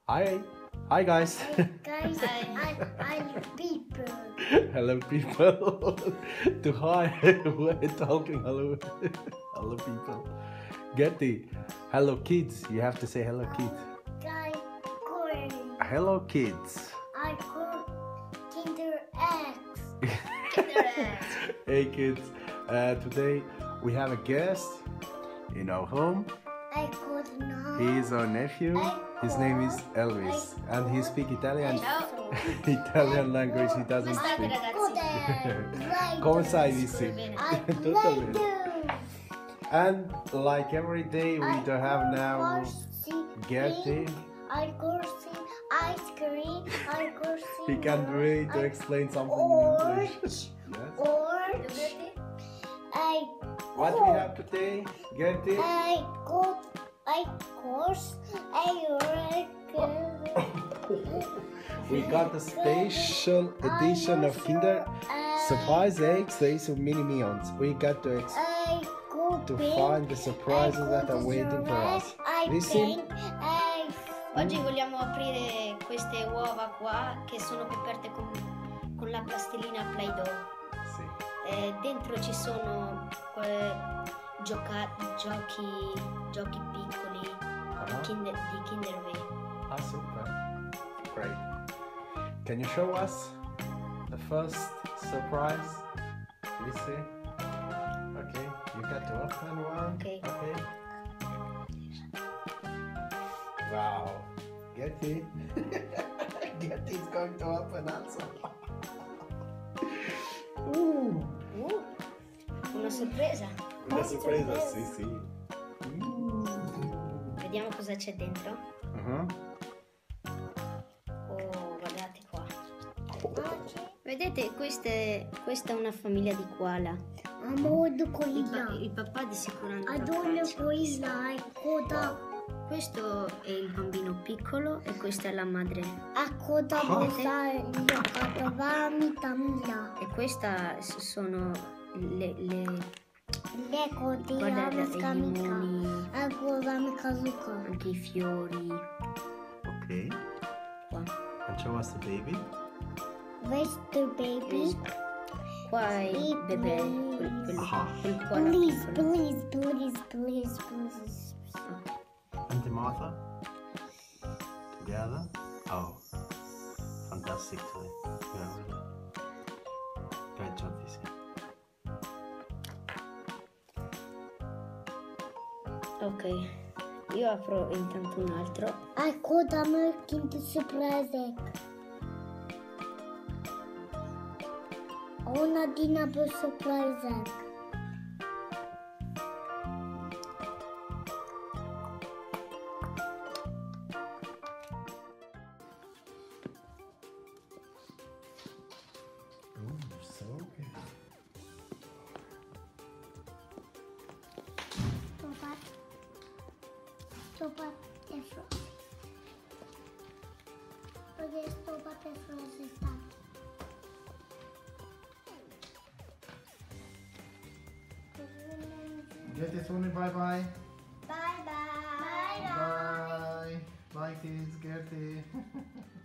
Hi, hi guys. Guys, I'm people. Hello people. To hi, we're talking. Hello, hello people. Getty, hello kids. You have to say hello kids. Guys, going. Hello kids. I call Kinder Eggs. Hey kids. Today we have a guest in our home. I called now. He is our nephew. His name is Elvis, and he speaks Italian. Italian language he doesn't speak. Come stai, Vissi? Tutto bene. And like every day, we do have now Gertie. I go see ice cream. I go see. He can't wait to explain something in English. Yes. Orange. What we have today, Gertie? We got a special edition of Kinder Surprise Eggs. There is mini meals. We got to find the surprises that are waiting for us. Listen. Oggi vogliamo aprire queste uova qua che sono coperte con la plastilina Play-Doh. Sì. Dentro ci sono giochi piccoli di Kinder Bueno. Ah, super. Great. Can you show us the first surprise? Can you see? Okay, you got to open one. Okay. Wow. Getty. Getty's going to open also. Una sorpresa. Una sorpresa, sì. Vediamo cosa c'è dentro. Uh-huh. Oh, guardate qua. Vedete, questa è una famiglia di koala. Amor koala. Il papà di sicuro andrà a Adoro caccia. koala. Koda. Questo è il bambino piccolo e questa è la madre. Koda bosai. Katavami tamila. E questa sono le Leko di guardate, i Amiskamika. limoni, Agovami kazuka. anche i fiori. Okay. Qua. And show us the baby. Where's the baby? Qua è il bebè, quel koala Please, piccolo. please. And Martha. Together. Oh. Fantastic toy. Yeah, really. Great job, Vissi. Ok, io apro intanto un altro. Koda Kinder Surprise. Una dinner surprise. So good. Sopa de frozen. Perché sopa de frozen sta. Getty, Tony, bye bye. Bye bye. Bye. Bye kids, Gertie.